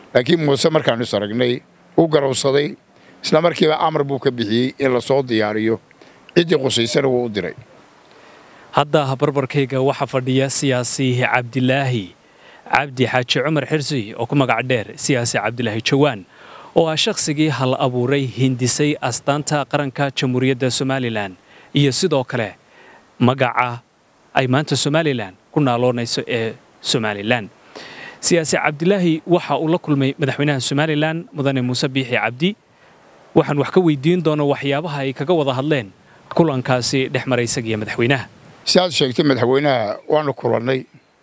laakiin muuse markaanu saragnay u garowsaday isla markiiba amar buu ka bixiyey in la soo diyaariyo ciddii qusaysana wuu u diray. hadda barbarkayga waxaa fadhiya siyaasi cabdilaahi cabdi xaaji cumar xirsi oo ku magac dheer siyaasi cabdilaahi jawaan oo ah shakhsigii hal abuuray hindisay astaanta qaranka jamhuuriyadda Somaliland iyo sidoo kale magaca ay maanta Somaliland ku naaloonayso ee Somaliland. siyaasi cabdilaahi waxa uu la kulmay madaxweynaha Somaliland mudane Muuse Biixi Cabdi waxaan wax ka weydiin doonaa waxyaabaha ay kaga wada hadleen kulankaasi dhexmaray isaga madaxweynaha. siyaasi sheegtay madaxweynaha waanu kulannay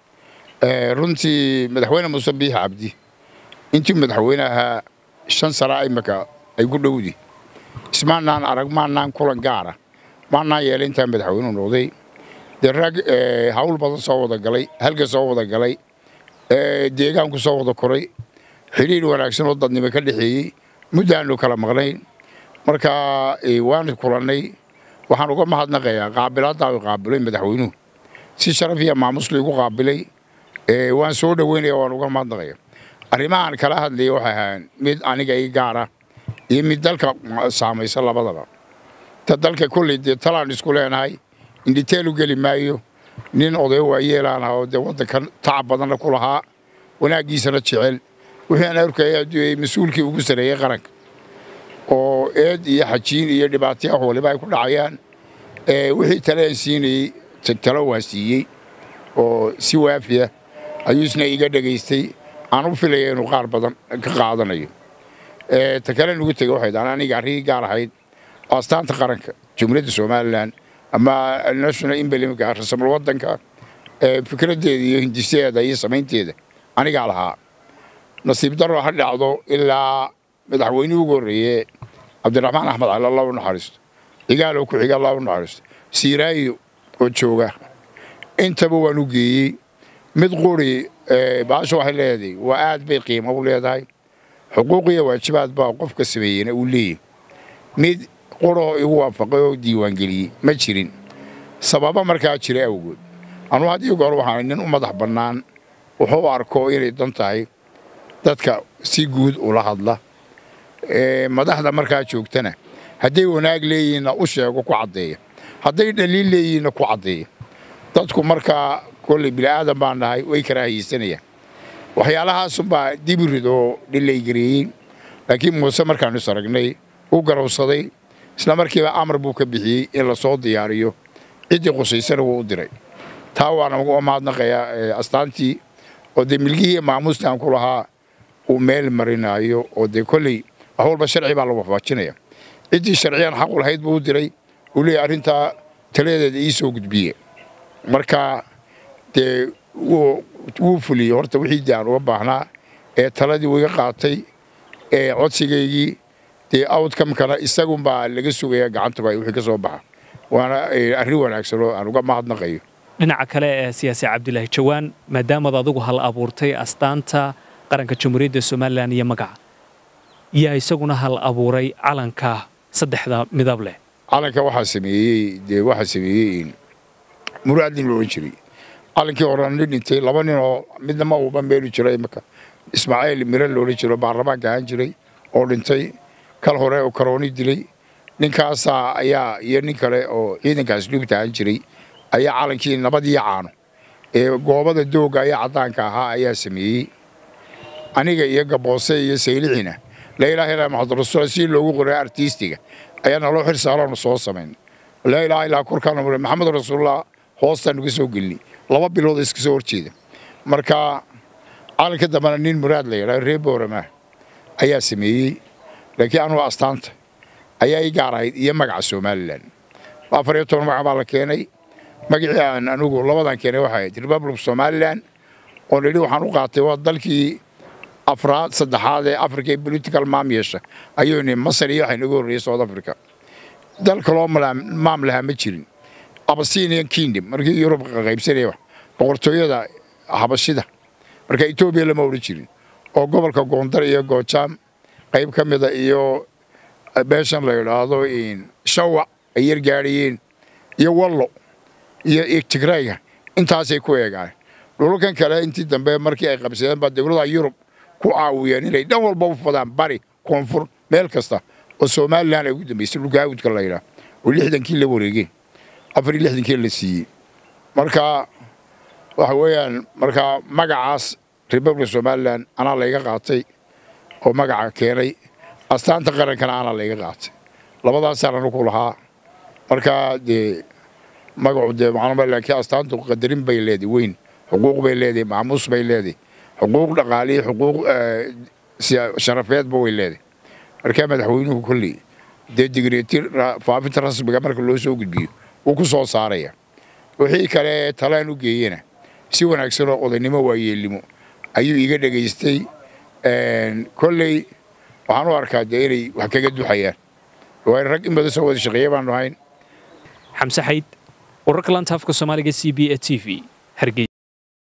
runtii madaxweyne Muuse Biixi Cabdi intii madaxweynaha 5 sano ay ku dhowdi ismaanaan arag maanaan kulan gaara maanaan yeelin inta madaxweynuhu noqday darag hawl badan soo wada galay halka soo wada galay deegaanku soo wada koray xiriir wanaagsan oo dadnimo ka dhaxeeyay muddaanu kala maqnayn marka waan kulannay waxaan uga mahadnaqayaa qaabilaadda uu qaabilay madaxweynuhu si sharaf iyo maamuus loogu qaabilay waan soo dhaweynayaa waan uga mahadnaqayaa arrimahan kala hadlay waxa ahaan mid aniga ay gaara iyo mid dalka saamaysa labadaba ta dalka kulli talaan isku leenahay in detail u gali maayo nin oday waa yeelaan oo wadankan tacab badan ku lahaa wanaagiisana jecel wixii aan arkay mas'uulkii ugu sareeyay qaranka oo eed iyo xajiin iyo dhibaato ah waliba ay ku dhacayaan wixii taleen siinay talo waasiiyay oo si waafiya ayuusna iga dhageystay aan u filayay inuu qaar badan ka qaadanayo ta kale ugu tagay waxay daan aniga arrin gaar ahayd astaanta qaranka Jamhuuriyadda Somaliland ama national emblem ka rasmi wadanka fikradeeda iyo hindiseeda iyo samaynteeda aniga lahaa nasiib darro ha dhacdo ilaa madaxweynuhu ugu horeeyay Cabdiraxmaan Axmed Cali Allah u naxariisto igaalo ku xiga Allah u naxariisto siiraayo oo jooga intaba waan u geeyay mid qori baasho waxay leedahay waa aad bay qiimo u leedahay xuquuq iyo waajibaad baa qofka sameeyay uu leeyahay mid qoro igu waafaqay oo diiwaan geliyay ma jirin sababa markaa jira awgood anu hadii goor waxaan nin u madax bannaan wuxuu arko inay dan tahay dadka si guud ula hadla madaxda markaa joogtana haday wanaag leeyihiin u sheego ku cadeeyo haday dhaliil leeyihiin ku cadeeyo dadku markaa kulli bilaadan baan nahay way karaahiysanayaan waxyaalahaas baa dibirido dhilay gareeyay laakiin muuse markaanu saragnay u garowsaday isla markiiba amar buu ka bixiyey in la soo diyaariyo ciddii qusaysana wuu u diray taa waana uga mahadnaqayaa astaantii oo milkii maamuustan ku lahaa uu meel marinayo oo kulli wax walba sharci baa lagu waafajinaya ciddii sharciyan xaq u lahayd buu u diray uu leeyahay arrinta taladeeda ii soo gudbiyay marka wuu fuliyey horta wixii aan uga baahnaa taladii uu iga qaatay codsigaygii outcome-kana isagun baa laga sugayaa gacanta wixii ka soo baxa waana arrin wanaagsan oo aan uga mahadnaqayo. dhinaca kale ee siyaasi cabdilaahi jawaan maadaama adigu hal abuurtay astaanta qaranka jamhuuriyadda Somaliland iyo magaca yaa isaguna hal abuuray calanka saddexda midab leh calanka waxa sameeyay muraadin loo jiray calankii horan dhintay laba nin oo midna ma uu bambeelu jiray marka Ismaaciil Miran loo jiro baarlamaanka aan jiray oo dhintay kal hore oo karooni dilay ninkaas ayaa iyo nin kale oo ciidankaas dhibta aan jiray ayaa calankii nabadii caano goobada dooga ayaa cadaanka ahaa ayaa sameeyay aniga iyo gaboose iyo saylixina la ilaaha illa muhammad rasuul si loogu qoray artistiga ayaa naloo xirsaaran soo sameyn la ilaaha illa kurkaan muhammad rasuulullah hoostan uga soo gelni 2 bilood iska soo horjeeda marka calanka dambana nin muraad la yiraahdo reeborama ayaa sameeyay laakiin anu astaanta ayaa i gaarayd iyo magaca Somaliland 14 magac baa la keenay magacaan anugu labadan keenay waxay Republic Somaliland oo leeyahay waxaan u qaatay waa dalkii afraad saddexaad ee Africa political maamyasha ayuu Masar iyo waxay nagu horeeyay South Africa dalka loo maamlaha ma jirin Abyssinian Kingdom markii Europe ka qaybsanay boqortooyada Habashida marka Ethiopia lama oran jirin oo gobolka Gondar iyo Gojaam qayb ka mid ah iyo beeshan la yiraahdo in Shawa ay gaariyeen iyo Wallo iyo Tigray intaas ay ku eegaan dhulkan kale intii dambe markii ay qabsadeen ba dawladda Europe ku caawiyeen inay dhan walba u fadaan bari koonfur meel kasta oo Soomaaliland ay ugu dambeysay dhulka hawdka la yiraahdo oo 60kii la wareegay 64kii la siiyey marka waxa weeyaan marka magacaas Republic Somaliland ana la iga qaatay oo magaca keenay astaanta qarankana ana la iga qaatay labadaas aan ku lahaa marka magacu macluumaad laakiin astaantu qadarin bay leedahay weyn xuquuq bay leedahay maamuus bay leedahay xuquuq dhaqaale xuquuq sharafeed bay leedahay marka madaxweynuhu kulli digreetir faafinta rasmiga marka loo soo gudbiyo uu ku soo saaraya wixii kale talaan u geeyana si wanaagsan oo odaynimo waayeelimo ayuu iga dhageystay kulli waxaan u arkaa inay wax kaga duxayaan waa rag in badan soo wada shaqeeyay baan ahayn xamse xayd wararka lanta afka Soomaaliga CBA TV hargeysa